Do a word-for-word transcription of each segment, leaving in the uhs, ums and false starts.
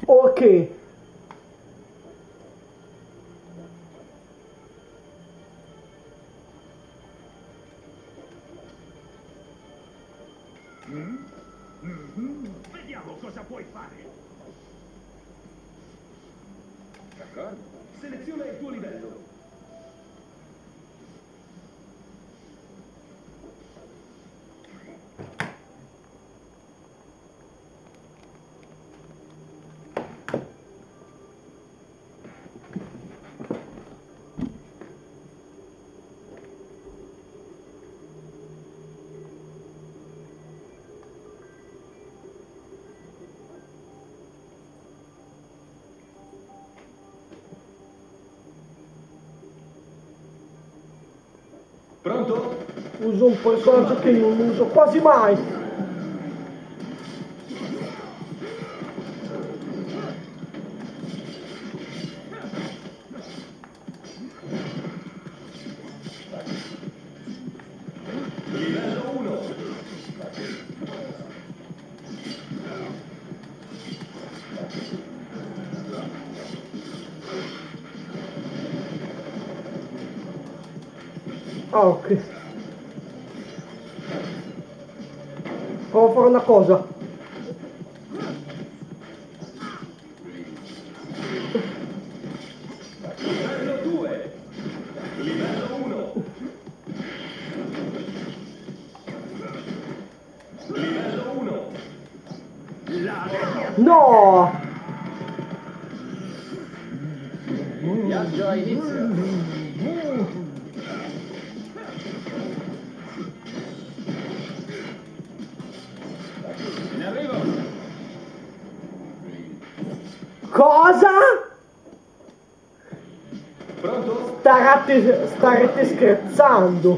Ok. Mm? Mm-hmm. Vediamo cosa puoi fare. D'accordo. Seleziona il tuo livello. Pronto? Uso un personaggio che non uso quasi mai. Livello uno. Ah, ok. Provo a fare una cosa. Livello due. Livello uno. Livello uno. La No! Viaggio a inizio. In arrivo. Cosa? Pronto? Starate, starete scherzando.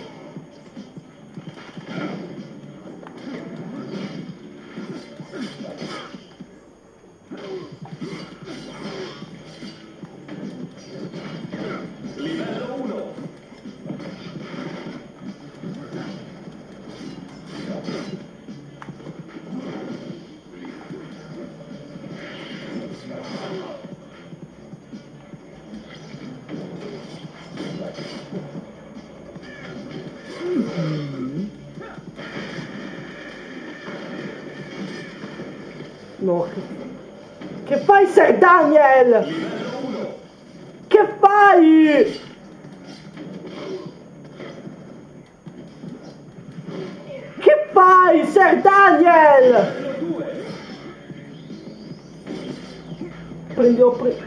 Livello uno. No, che, che fai, Sir Daniel? Livello uno. Che fai? Che fai, Sir Daniel? Livello due. Prendi o pre...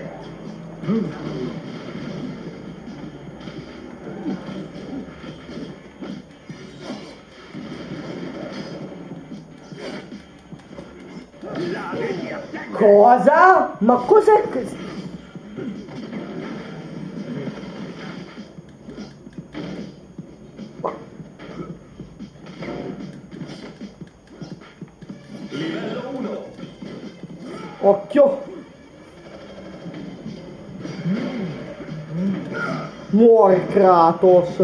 La devi attaccare. Cosa? Ma cos'è che... Livello uno. Occhio. Muore Kratos.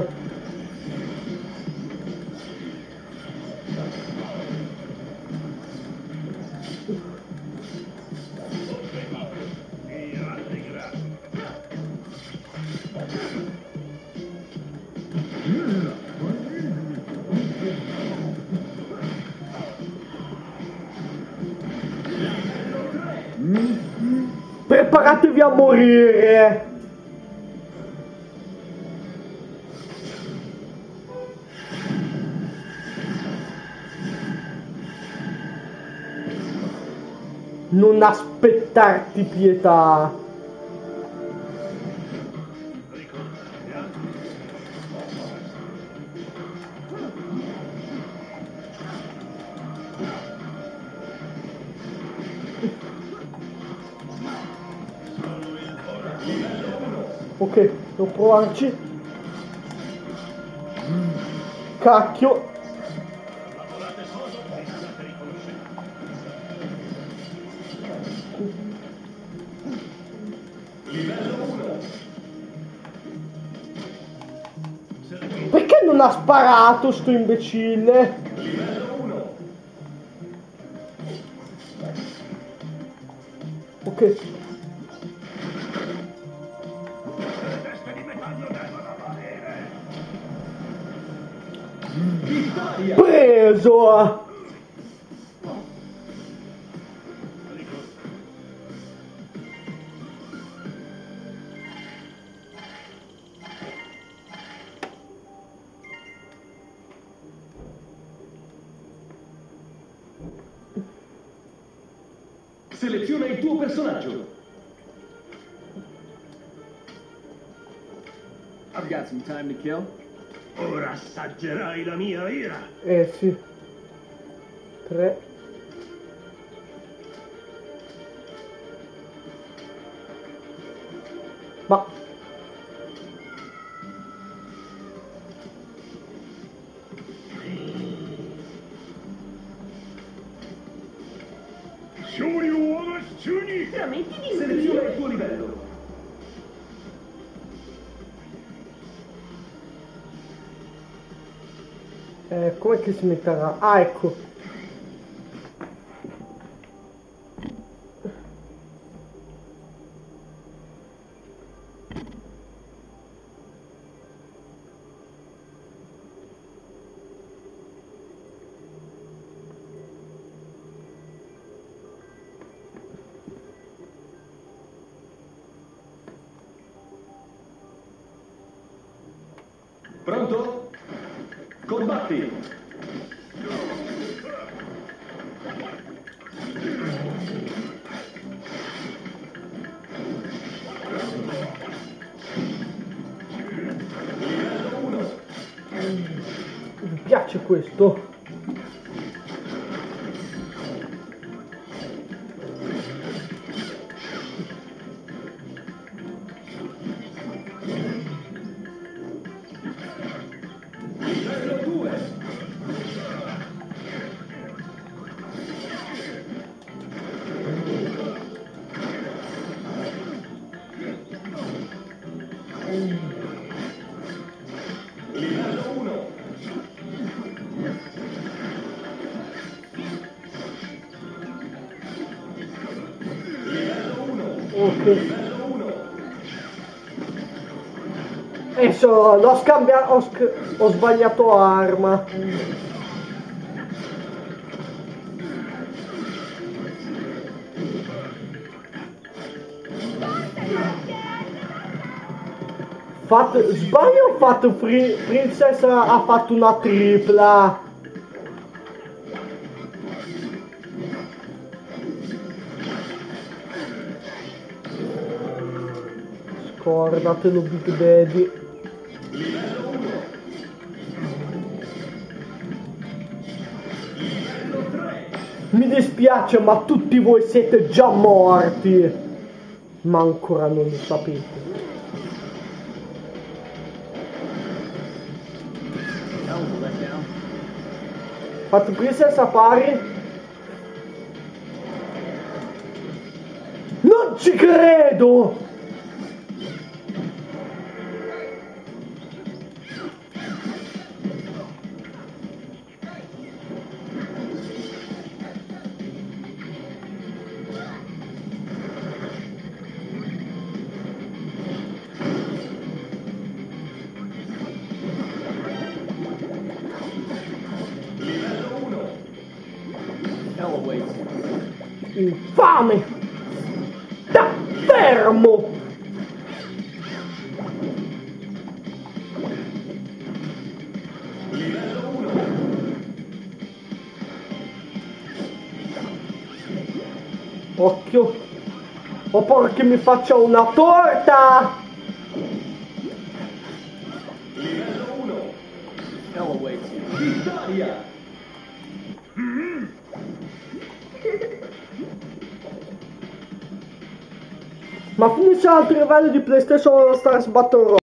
Preparatevi a morire. Non aspettarti pietà. Ok, devo provarci. Cacchio. Livello uno. Perché non ha sparato sto imbecille? Livello uno. Ok. Le teste di metallo devono morire. Vittoria! Preso! Seleziona il tuo personaggio. I've got some time to kill. Ora assaggerai la mia ira. Eh sì. Tre. Ma. Veramente di Seleziona il tuo livello. Eh, com'è che si metterà? Ah, ecco. Pronto? Combatti! Livello uno. Mi piace questo. Livello due. Livello uno. Livello uno. Ok. Livello uno. Adesso l'ho scambiato. Ho, sc ho sbagliato arma. Fatto, sbaglio ho fatto pri Princess ha fatto una tripla. Scordatelo Big Daddy. Livello uno. Livello tre. Mi dispiace ma tutti voi siete già morti. Ma ancora non lo sapete. That was a letdown. Fatto Princess a pari. Non ci credo! Livello uno. Hell awaits. Infame! Da fermo! Livello uno. Occhio! Ho paura che mi faccia una torta! Livello uno. Hell awaits. Vittoria! Ma finisce l'altro livello di PlayStation All Stars Battle Royale.